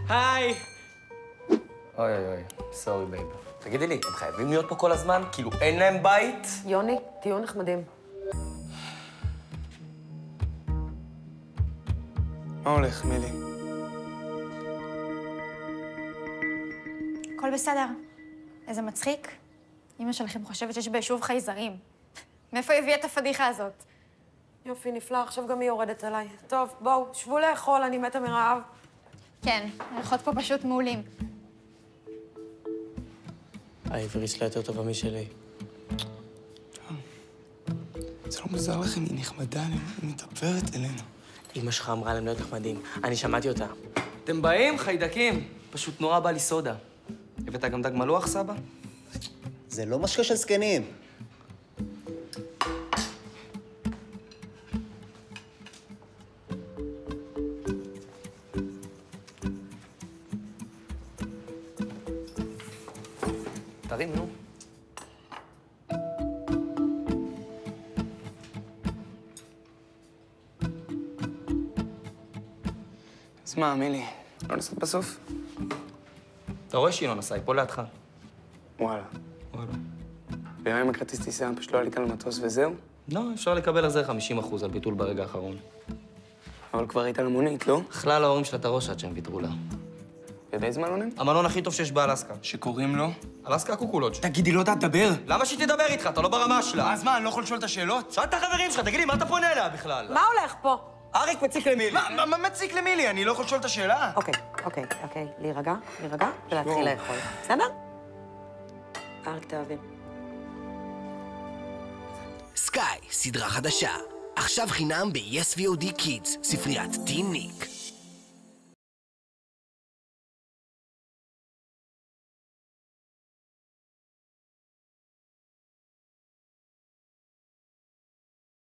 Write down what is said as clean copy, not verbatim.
היי! אוי אוי אוי, סורי בייב. תגידי לי, הם חייבים להיות פה כל הזמן? כאילו אין להם בית? יוני, תהיו נחמדים. מה הולך, מילי? הכל בסדר. איזה מצחיק. אמא שלכם חושבת שיש ביישוב חייזרים. מאיפה הביאה את הפדיחה הזאת? יופי, נפלא, עכשיו גם היא יורדת עליי. טוב, בואו, שבו לאכול, אני מתה מרעב. כן, הריחות פה פשוט מעולים. העברית שלה יותר טובה משלי. זה לא מוזר לכם, היא נחמדה, היא מדברת אלינו. אמא שלך אמרה להם להיות נחמדים. אני שמעתי אותה. אתם באים, חיידקים. פשוט נורא בא לי סודה. הבאת גם דג מלוח, סבא? זה לא משקה של זקנים. תרים, נו. אז מה, מילי? לא נסעת בסוף? אתה רואה שהיא לא נסעה, היא פה לידך. וואלה. וואלה. בימים הכרטיס טיסה פשוט לא עלית על מטוס וזהו? לא, אפשר לקבל על זה 50% על ביטול ברגע האחרון. אבל כבר היית על המונית, לא? אכלה להורים שלה את הראש עד שהם ויתרו לה. ובאיזה מלונים? המלון הכי טוב שיש באלסקה. שקוראים לו? אלסקה קוקולודג'. תגידי, לא יודעת לדבר. למה שהיא תדבר איתך? אתה לא ברמה שלה. אז מה, אני לא יכול לשאול את השאלות? שאל את החברים שלך, תגיד לי, מה אתה פונה אליה בכלל? מה הולך פה? אריק מציק למילי. מה מציק למילי? אני לא יכול לשאול את השאלה. אוקיי, להירגע, ולהתחיל לאכול. בסדר? אריק, תאהבי. סקאי, סדרה חדשה. עכשיו חינם ב-yes VOD Kids, ספריית טין ניק.